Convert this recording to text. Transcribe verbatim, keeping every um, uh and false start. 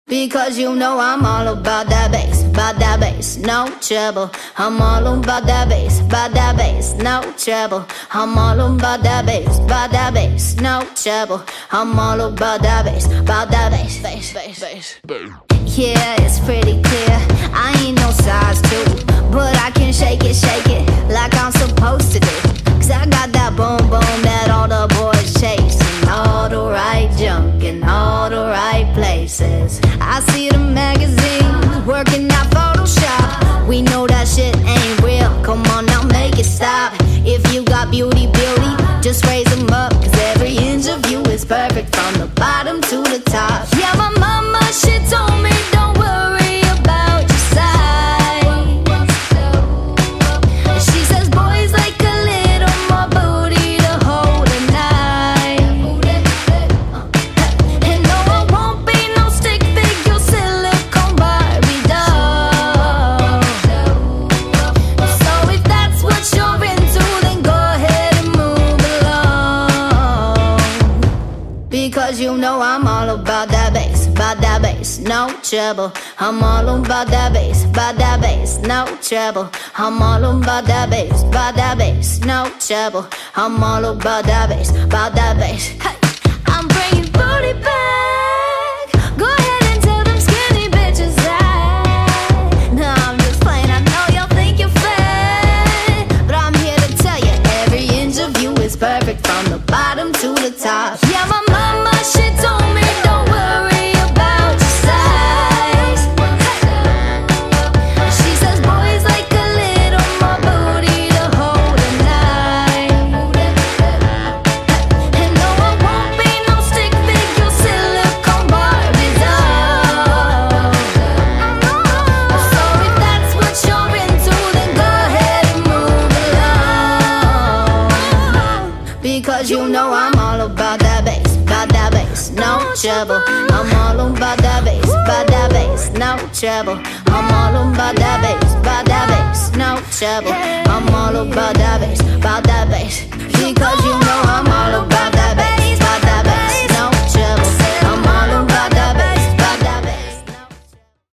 Because you know I'm all about that bass, about that bass, no trouble. I'm all about that bass, about that bass, no trouble. I'm all about that bass, about that bass, no trouble. I'm all about that bass, about that bass, bass, bass, bass. Yeah, it's pretty clear, I ain't no size two, but I can shake it, shake it like I'm supposed to do. Cause I got that boom boom that all the boys chase, and all the right junk in all the right places. I see the magazines working out Photoshop. We know that shit ain't real, come on now make it stop. If you got beauty, beauty, just raise them up. Cause every inch of you is perfect from the bottom to the top. Yeah, my mama, she told me don't worry about your size. She says boys like a little more booty to hold at night. And no, I won't be no stick figure silicone Barbie doll. So if that's what you're into, then go ahead and move along. Because you know I'm all about that bass, about that bass, no trouble. I'm all about that bass, about that bass, no trouble. I'm all about that bass, about that bass, no trouble. I'm all about that bass, about that bass. Hey, I'm bringing booty back. Go ahead and tell them skinny bitches that. No, I'm just playing, I know y'all think you're fat, but I'm here to tell you every inch of you is perfect from the bottom to the top. Yeah, my mama, she told me don't worry about your size. She says boys like a little more booty to hold at night. And no, I won't be no stick figure silicone Barbie doll. So if that's what you're into, then go ahead and move along. Because you know I'm all about that bass, about that bass, no trouble. I'm all about that bass, about that bass, no trouble. I'm all about that bass, about that bass, no trouble. I'm all about that bass, about that bass.